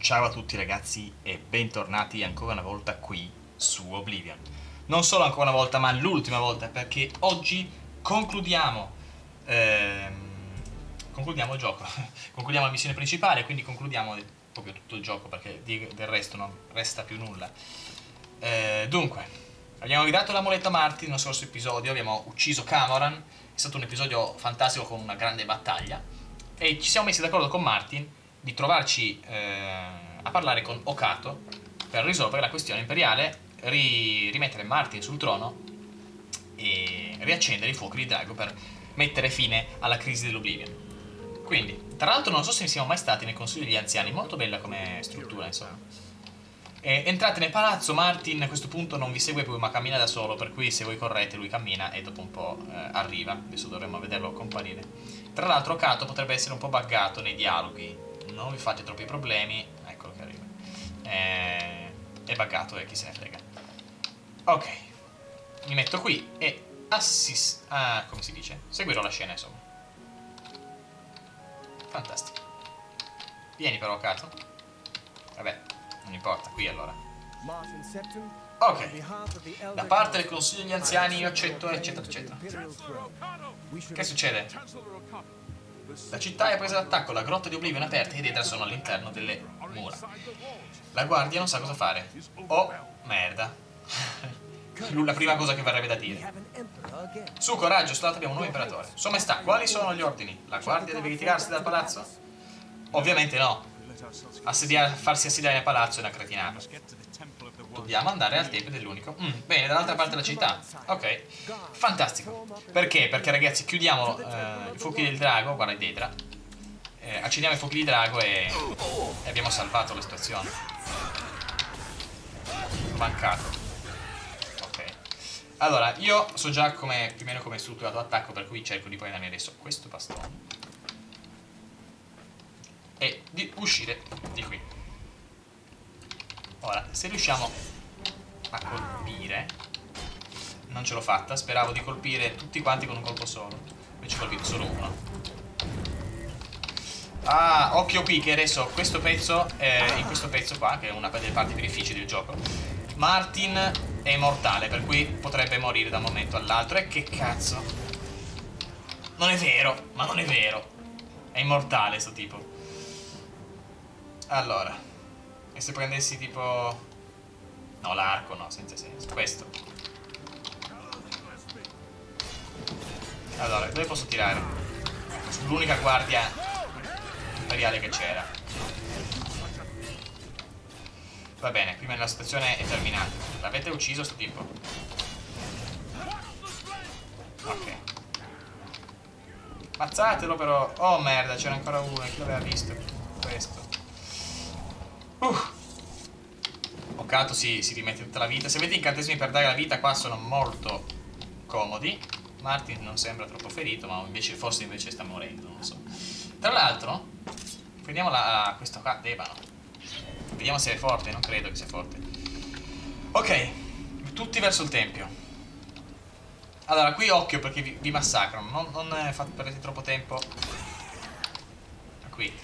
Ciao a tutti ragazzi e bentornati ancora una volta qui su Oblivion. Non solo ancora una volta, ma l'ultima volta, perché oggi concludiamo il gioco. Concludiamo la missione principale, quindi concludiamo proprio tutto il gioco, perché del resto non resta più nulla. Dunque, abbiamo ridato l'amuleto a Martin nello scorso episodio, abbiamo ucciso Camoran, è stato un episodio fantastico con una grande battaglia, e ci siamo messi d'accordo con Martin di trovarci a parlare con Okato per risolvere la questione imperiale, rimettere Martin sul trono e riaccendere i fuochi di drago per mettere fine alla crisi dell'Oblivion. Quindi, tra l'altro non so se siamo mai stati nel Consiglio degli Anziani, molto bella come struttura, insomma. Entrate nel palazzo, Martin a questo punto non vi segue più ma cammina da solo, per cui se voi correte lui cammina e dopo un po' arriva. Adesso dovremmo vederlo comparire. Tra l'altro Okato potrebbe essere un po' buggato nei dialoghi, non vi fate troppi problemi. Eccolo che arriva. È buggato e chi se ne frega. Ok, mi metto qui e come si dice? Seguirò la scena, insomma. Fantastico. Vieni però Okato. Vabbè, non importa, qui allora. Ok, da parte del Consiglio degli Anziani io accetto, eccetera, eccetera. Che succede? La città è presa d'аттacco, la grotta di Oblivion è aperta e i Daedra sono all'interno delle mura. La guardia non sa cosa fare. Oh, merda. La prima cosa che verrebbe da dire. Su, coraggio, stato, abbiamo un nuovo imperatore. Sua maestà, quali sono gli ordini? La guardia deve ritirarsi dal palazzo? Ovviamente no. Farsi assediare nel palazzo è una cretinata. Dobbiamo andare al tempio dell'unico. Bene, dall'altra parte della città. Ok, fantastico. Perché? Perché ragazzi chiudiamo i fuochi del drago. Guarda i Daedra. Accendiamo i fuochi di drago e abbiamo salvato la situazione. Ho mancato. Ok. Allora, io so già più o meno come è strutturato l'attacco, per cui cerco di prendermi adesso questo bastone e di uscire di qui. Ora, se riusciamo a colpire... Non ce l'ho fatta, speravo di colpire tutti quanti con un colpo solo. Invece ho colpito solo uno. Ah, occhio qui che adesso questo pezzo, in questo pezzo qua, che è una delle parti più difficili del gioco, Martin è immortale, per cui potrebbe morire da un momento all'altro. E che cazzo? Non è vero, ma non è vero. È immortale sto tipo. Allora, e se prendessi tipo... No, l'arco no, senza senso. Questo. Allora, dove posso tirare? Sull'unica guardia imperiale che c'era. Va bene, prima la situazione è terminata. L'avete ucciso sto tipo? Ok. Ammazzatelo però. Oh merda, c'era ancora uno. Chi l'aveva visto? Questo. Okato si rimette tutta la vita. Se avete incantesimi per dare la vita qua sono molto comodi. Martin non sembra troppo ferito, ma forse invece sta morendo, non so. Tra l'altro prendiamo questo qua, Debano. Vediamo se è forte, non credo che sia forte. Ok, tutti verso il tempio. Allora, qui occhio perché vi massacrano. Non perdete troppo tempo. Qui.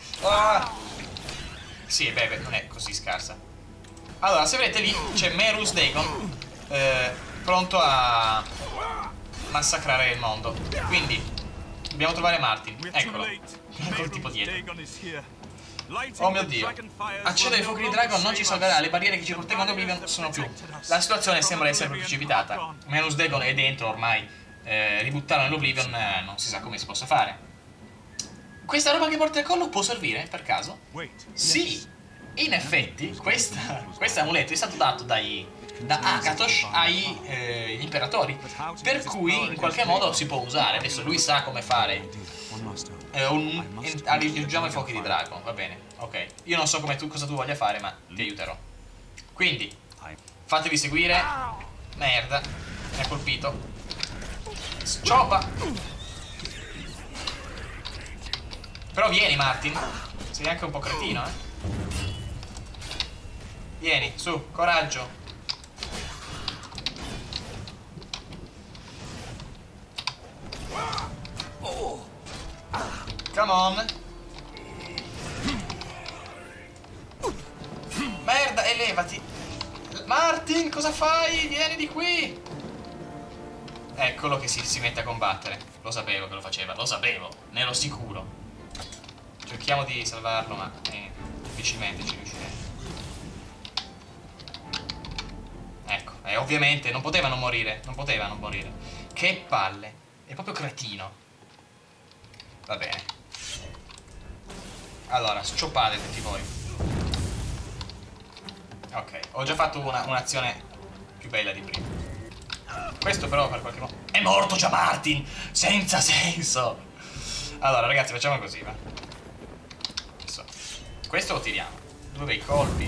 Sì, beh, non è così scarsa. Allora, se vedete lì c'è Merus Dagon pronto a massacrare il mondo. Quindi dobbiamo trovare Martin. Eccolo. Col tipo dietro. Oh mio Dio. Accendere i fuochi di drago non ci salverà. Le barriere che ci proteggono da Oblivion sono più. La situazione sembra essere precipitata. Merus Dagon è dentro ormai. Ributtarlo nell'Oblivion non si sa come si possa fare. Questa roba che porta al collo può servire, per caso? Sì, in effetti, questo amuleto è stato dato da Akatosh agli imperatori, per cui in qualche modo si può usare. Adesso lui sa come fare. Raggiungiamo i fuochi di drago, va bene, ok. Io non so cosa tu voglia fare, ma ti aiuterò. Quindi, fatevi seguire. Merda, mi ha colpito. Scioppa! Però vieni Martin, sei anche un po' cretino, Vieni, su, coraggio. Come on. levati. Martin, cosa fai? Vieni di qui. Eccolo che si mette a combattere. Lo sapevo che lo faceva, lo sapevo, ne ero sicuro. Cerchiamo di salvarlo, ma difficilmente ci riusciremo. Ecco, ovviamente non potevano morire, non potevano morire. Che palle, è proprio cretino. Va bene. Allora, scioppate tutti voi. Ok, ho già fatto un'azione più bella di prima. Questo però per qualche modo... È morto già Martin! Senza senso! Allora ragazzi, facciamo così, va. Adesso, questo lo tiriamo. 2 bei colpi.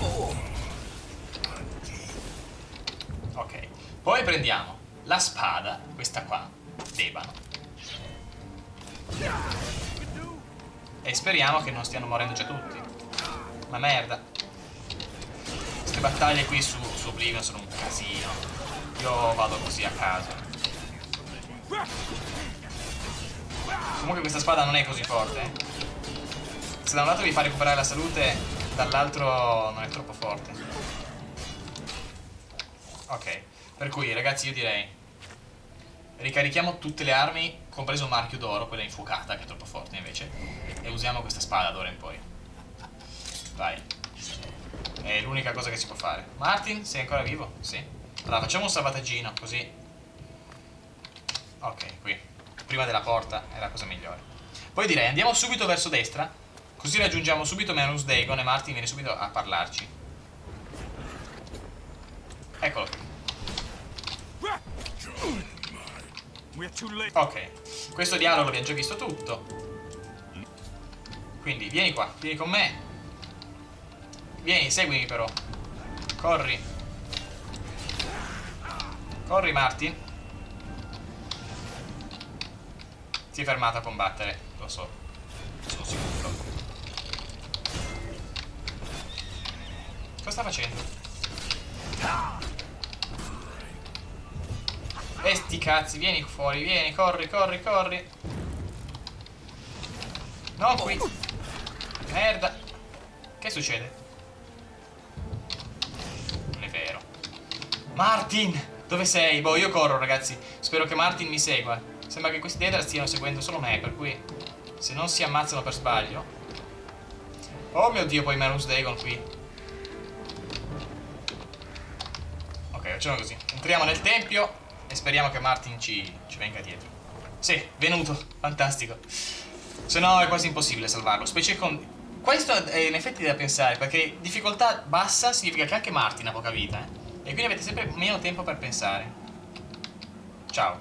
Ok. Poi prendiamo la spada, questa qua, d'ebano. E speriamo che non stiano morendo già tutti. Ma merda. Queste battaglie qui su Oblivion sono un casino. Io vado così a caso. Comunque questa spada non è così forte. Se da un lato vi fa recuperare la salute, dall'altro non è troppo forte. Ok. Per cui ragazzi io direi ricarichiamo tutte le armi, compreso un marchio d'oro, quella infuocata che è troppo forte invece, e usiamo questa spada d'ora in poi. Vai. È l'unica cosa che si può fare. Martin, sei ancora vivo? Sì. Allora facciamo un salvataggino, così. Ok, qui. Prima della porta è la cosa migliore. Poi direi andiamo subito verso destra, così raggiungiamo subito Menus Dagon e Martin viene subito a parlarci. Eccolo qui. Ok, questo dialogo l'abbiamo già visto tutto. Quindi vieni qua, vieni con me. Vieni, seguimi però. Corri. Corri Martin. Si è fermato a combattere, lo so. Sono sicuro. Cosa sta facendo? E sti cazzi, vieni fuori, vieni, corri, corri, corri. No, qui. Merda. Che succede? Non è vero. Martin, dove sei? Boh, io corro, ragazzi. Spero che Martin mi segua. Sembra che questi Daedra stiano seguendo solo me, per cui se non si ammazzano per sbaglio. Oh mio Dio, poi Menus Dagon qui. Ok, facciamo così. Entriamo nel tempio e speriamo che Martin ci venga dietro. Sì, venuto, fantastico. Se no è quasi impossibile salvarlo, specie con... Questo è in effetti da pensare, perché difficoltà bassa significa che anche Martin ha poca vita, e quindi avete sempre meno tempo per pensare. Ciao.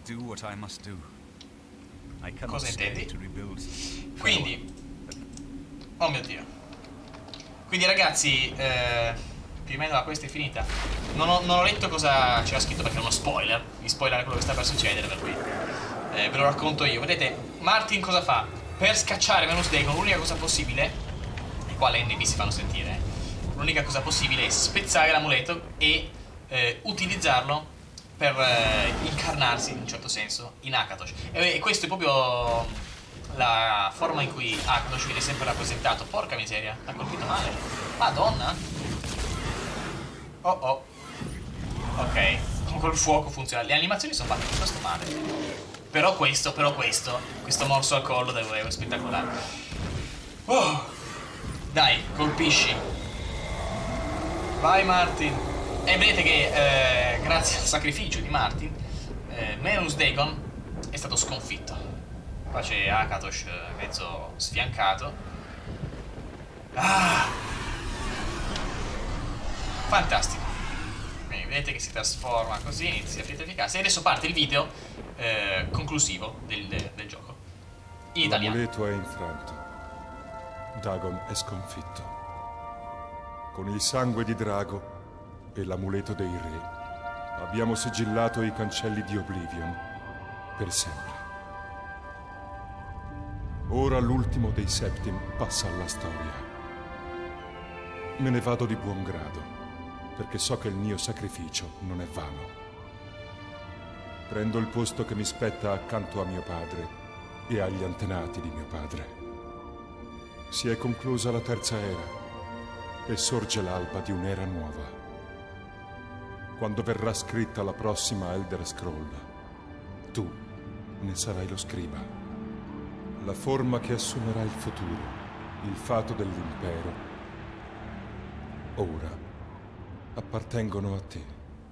Cosa intendi? Quindi... Oh mio Dio. Quindi ragazzi, più o meno questa è finita. Non ho letto cosa c'era scritto perché è uno spoiler. Vi spoilerare quello che sta per succedere, per cui ve lo racconto io. Vedete, Martin cosa fa? Per scacciare Menus Dagon l'unica cosa possibile, e qua le NB si fanno sentire, l'unica cosa possibile è spezzare l'amuleto e utilizzarlo per incarnarsi in un certo senso in Akatosh. E questo è proprio la forma in cui Akatosh viene sempre rappresentato. Porca miseria, l'ha colpito male. Madonna. Oh oh. Ok, comunque il fuoco funziona. Le animazioni sono fatte piuttosto male. Però questo morso al collo è spettacolare. Oh. Dai, colpisci. Vai Martin. E vedete che grazie al sacrificio di Martin, Menus Dagon è stato sconfitto. Qua c'è Akatosh mezzo sfiancato. Ah. Fantastico. Quindi vedete che si trasforma così, inizia a pietrificarsi. E adesso parte il video conclusivo del gioco. In italiano. L'amuleto è infranto. Dagon è sconfitto. Con il sangue di drago e l'amuleto dei re abbiamo sigillato i cancelli di Oblivion per sempre. Ora l'ultimo dei Septim passa alla storia. Me ne vado di buon grado, perché so che il mio sacrificio non è vano. Prendo il posto che mi spetta accanto a mio padre e agli antenati di mio padre. Si è conclusa la terza era e sorge l'alba di un'era nuova. Quando verrà scritta la prossima Elder Scroll, tu ne sarai lo scriba. La forma che assumerà il futuro, il fato dell'impero, ora appartengono a te.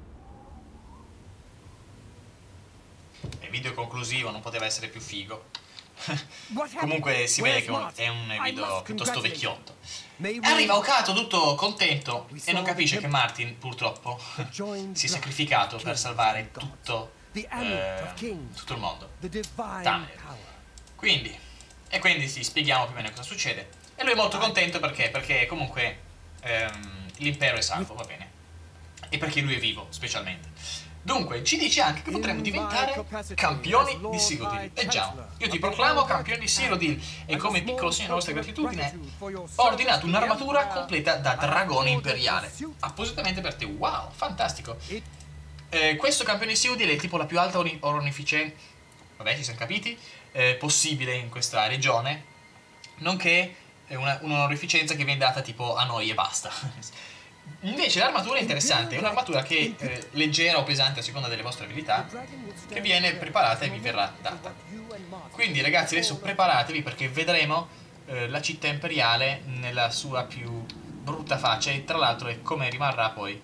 Il video conclusivo non poteva essere più figo. Comunque si vede che è un video piuttosto vecchiotto. Arriva Okato tutto contento e non capisce che Martin purtroppo si è sacrificato per salvare tutto il mondo. Quindi sì, spieghiamo più o meno cosa succede. E lui è molto contento perché comunque l'impero è salvo, va bene. E perché lui è vivo, specialmente. Dunque, ci dice anche che potremmo diventare campioni di Cyrodiil. Leggiamo. Io ti proclamo campione di Cyrodiil e come piccolo segno della nostra gratitudine ho ordinato un'armatura completa da dragone imperiale. Appositamente per te. Wow, fantastico. Questo campione di Cyrodiil è tipo la più alta onorificenza, vabbè, ci siamo capiti, possibile in questa regione, nonché un'onorificenza che viene data tipo a noi e basta. Invece l'armatura è interessante, è un'armatura che è leggera o pesante a seconda delle vostre abilità, che viene preparata e vi verrà data. Quindi ragazzi adesso preparatevi perché vedremo la città imperiale nella sua più brutta faccia e tra l'altro è come rimarrà poi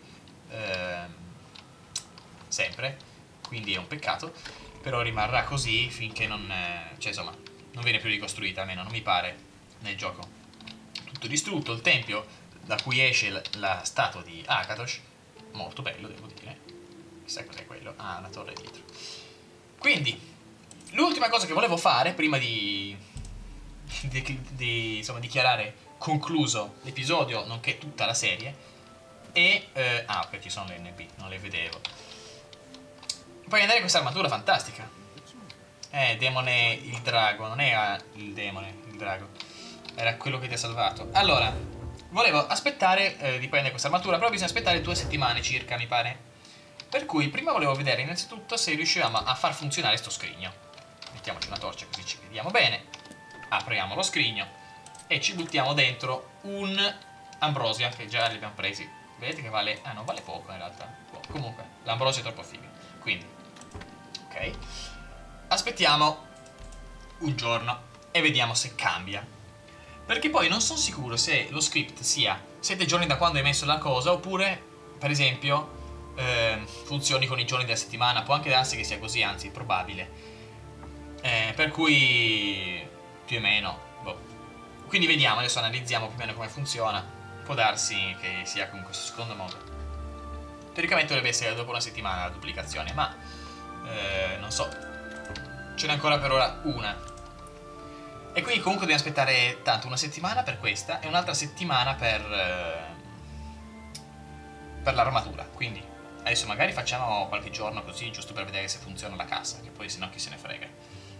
sempre, quindi è un peccato, però rimarrà così finché non, cioè insomma, non viene più ricostruita, almeno non mi pare nel gioco. Tutto distrutto, il tempio da cui esce la statua di Akatosh, molto bello devo dire, chissà cos'è quello, ah, una torre dietro. Quindi, l'ultima cosa che volevo fare prima di insomma, dichiarare concluso l'episodio, nonché tutta la serie, è, ok, ci sono le NP, non le vedevo. Puoi vedere questa armatura fantastica. Demone il drago, non era il demone, il drago, era quello che ti ha salvato. Allora, volevo aspettare di prendere questa armatura, però bisogna aspettare 2 settimane circa, mi pare. Per cui prima volevo vedere innanzitutto se riuscivamo a far funzionare sto scrigno. Mettiamoci una torcia così ci vediamo bene. Apriamo lo scrigno e ci buttiamo dentro un ambrosia, che già li abbiamo presi. Vedete che vale... ah, non vale poco in realtà. Comunque, l'ambrosia è troppo figo. Quindi, ok. Aspettiamo un giorno e vediamo se cambia. Perché poi non sono sicuro se lo script sia 7 giorni da quando hai messo la cosa, oppure, per esempio, funzioni con i giorni della settimana. Può anche darsi che sia così, anzi, probabile. Per cui, più o meno, boh. Quindi vediamo, adesso analizziamo più o meno come funziona. Può darsi che sia con questo secondo modo. Teoricamente dovrebbe essere dopo una settimana la duplicazione, ma non so. Ce n'è ancora per ora una. E quindi comunque dobbiamo aspettare tanto una settimana per questa e un'altra settimana per l'armatura. Quindi adesso magari facciamo qualche giorno così, giusto per vedere se funziona la cassa, che poi sennò chi se ne frega.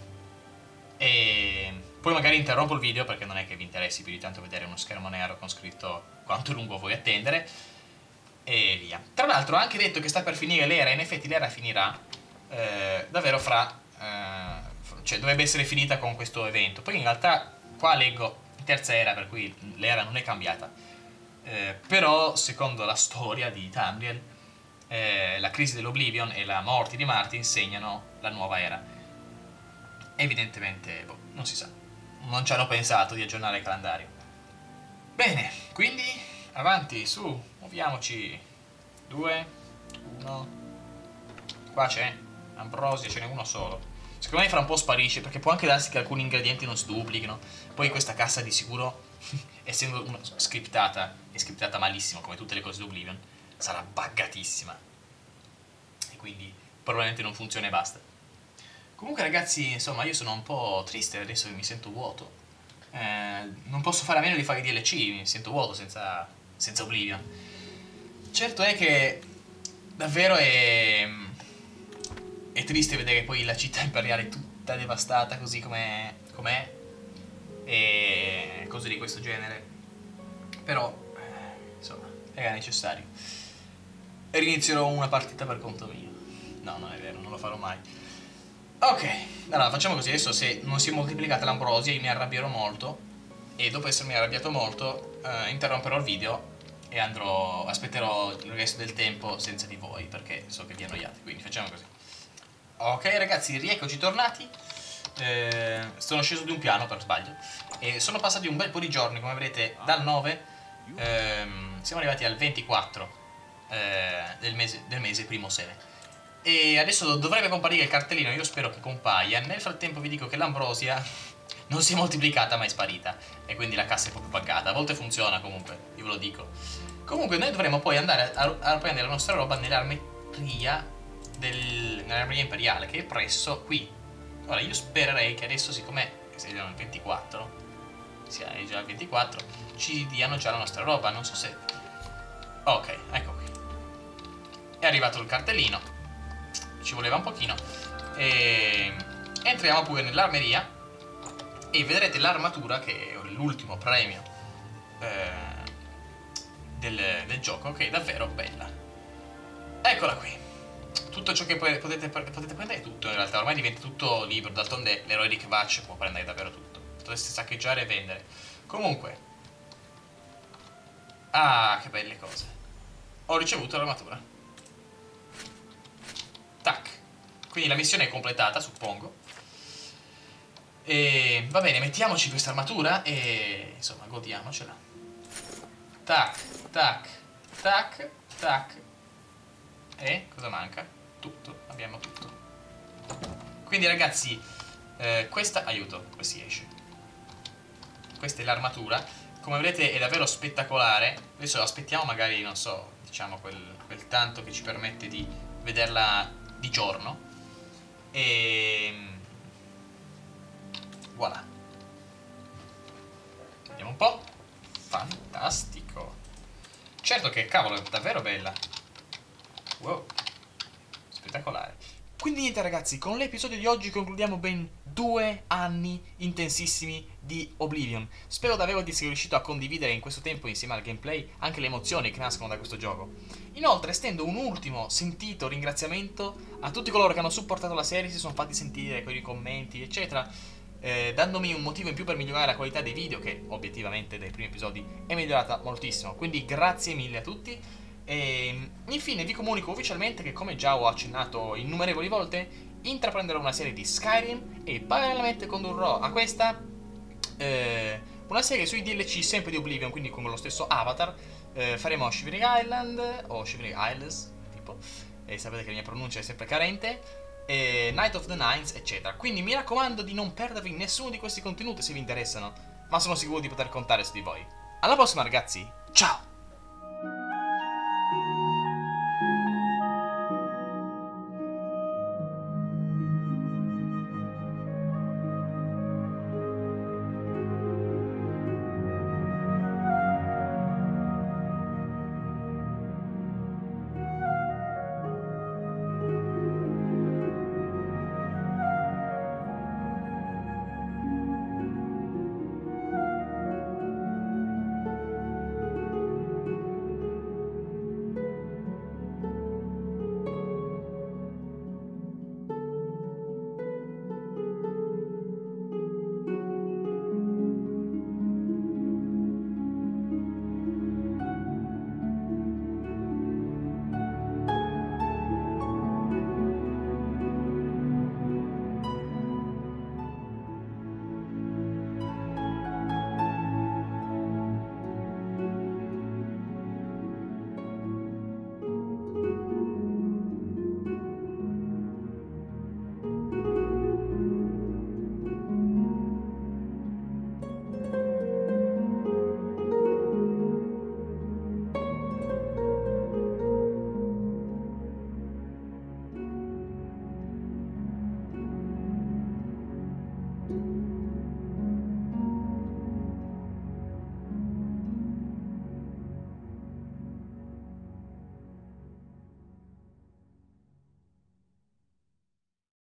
E poi magari interrompo il video perché non è che vi interessi più di tanto vedere uno schermo nero con scritto quanto lungo vuoi attendere. E via. Tra l'altro ha anche detto che sta per finire l'era, in effetti l'era finirà davvero fra... cioè dovrebbe essere finita con questo evento. Poi in realtà qua leggo terza era, per cui l'era non è cambiata, però secondo la storia di Tamriel la crisi dell'Oblivion e la morte di Martin segnano la nuova era. Evidentemente boh, non si sa, non ci hanno pensato di aggiornare il calendario. Bene, quindi avanti, su, muoviamoci. 2, 1, qua c'è Ambrosia, ce n'è uno solo. Secondo me fra un po' sparisce, perché può anche darsi che alcuni ingredienti non si duplichino. Poi questa cassa di sicuro, essendo scriptata, è scriptata malissimo, come tutte le cose di Oblivion, sarà buggatissima. E quindi probabilmente non funziona e basta. Comunque ragazzi, insomma, io sono un po' triste adesso che mi sento vuoto. Non posso fare a meno di fare i DLC, mi sento vuoto senza Oblivion. Certo è che davvero è triste vedere poi la città imperiale tutta devastata così com'è e cose di questo genere, però insomma era necessario. E rinizierò una partita per conto mio. No, non è vero, non lo farò mai. Ok, allora facciamo così. Adesso se non si è moltiplicata l'ambrosia io mi arrabbierò molto, e dopo essermi arrabbiato molto interromperò il video e aspetterò il resto del tempo senza di voi, perché so che vi annoiate, quindi facciamo così. Ok ragazzi, rieccoci tornati. Sono sceso di un piano per sbaglio e sono passati un bel po' di giorni, come vedete, dal 9 siamo arrivati al 24 del mese primo seme. E adesso dovrebbe comparire il cartellino, io spero che compaia. Nel frattempo vi dico che l'ambrosia non si è moltiplicata ma è sparita, e quindi la cassa è proprio paccata. A volte funziona comunque, io ve lo dico. Comunque noi dovremo poi andare a prendere la nostra roba nell'armeria imperiale, che è presso qui. Ora io spererei che adesso, siccome è già il 24, è già il 24, ci diano già la nostra roba, non so se... Ok, ecco qui. È arrivato il cartellino, ci voleva un pochino, e entriamo pure nell'armeria e vedrete l'armatura, che è l'ultimo premio del gioco, che è davvero bella. Eccola qui. Tutto ciò che potete prendere, tutto in realtà, ormai diventa tutto libero, d'altronde l'eroe di Kvatch può prendere davvero tutto, potreste saccheggiare e vendere. Comunque, ah, che belle cose. Ho ricevuto l'armatura. Tac. Quindi la missione è completata, suppongo. E va bene, mettiamoci questa armatura e insomma godiamocela. Tac, tac, tac, tac. E cosa manca? Tutto, abbiamo tutto. Quindi ragazzi, questa, aiuto, come si esce? Questa è l'armatura, come vedete è davvero spettacolare. Adesso aspettiamo magari, non so, diciamo quel tanto che ci permette di vederla di giorno. E voilà. Vediamo un po'. Fantastico. Certo che cavolo è davvero bella. Wow, spettacolare. Quindi niente ragazzi, con l'episodio di oggi concludiamo ben 2 anni intensissimi di Oblivion. Spero davvero di essere riuscito a condividere in questo tempo insieme al gameplay anche le emozioni che nascono da questo gioco. Inoltre estendo un ultimo sentito ringraziamento a tutti coloro che hanno supportato la serie, si sono fatti sentire con i commenti eccetera, dandomi un motivo in più per migliorare la qualità dei video, che obiettivamente dai primi episodi è migliorata moltissimo. Quindi grazie mille a tutti. E infine vi comunico ufficialmente che, come già ho accennato innumerevoli volte, intraprenderò una serie di Skyrim e parallelamente condurrò a questa una serie sui DLC sempre di Oblivion, quindi con lo stesso avatar. Faremo Shivering Island o Shivering Isles tipo, e sapete che la mia pronuncia è sempre carente, Night of the Nines eccetera. Quindi mi raccomando di non perdervi nessuno di questi contenuti se vi interessano, ma sono sicuro di poter contare su di voi. Alla prossima ragazzi, ciao!